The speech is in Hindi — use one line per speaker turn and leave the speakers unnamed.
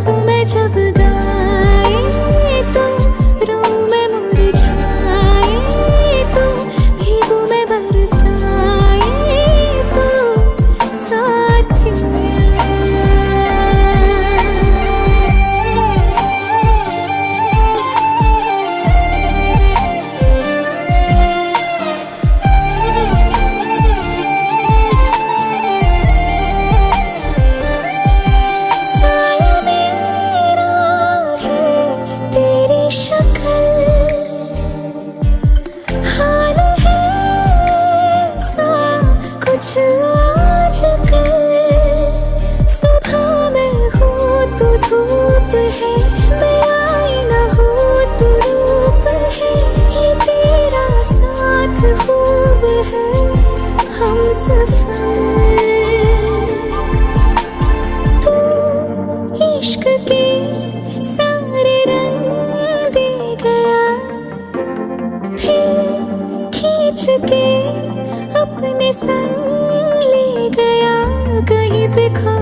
तुम्हें जब गाए तो रूह में मुरझाए, तो भीगू में बरसाए तो साथिया। धूप है मैं आईना हूँ, तू रूप है, ये तेरा साथ खूब है, हम सफर। तू इश्क के सारे रंग दे गया, फिर खींच के अपने संग ले गया, कहीं पे खो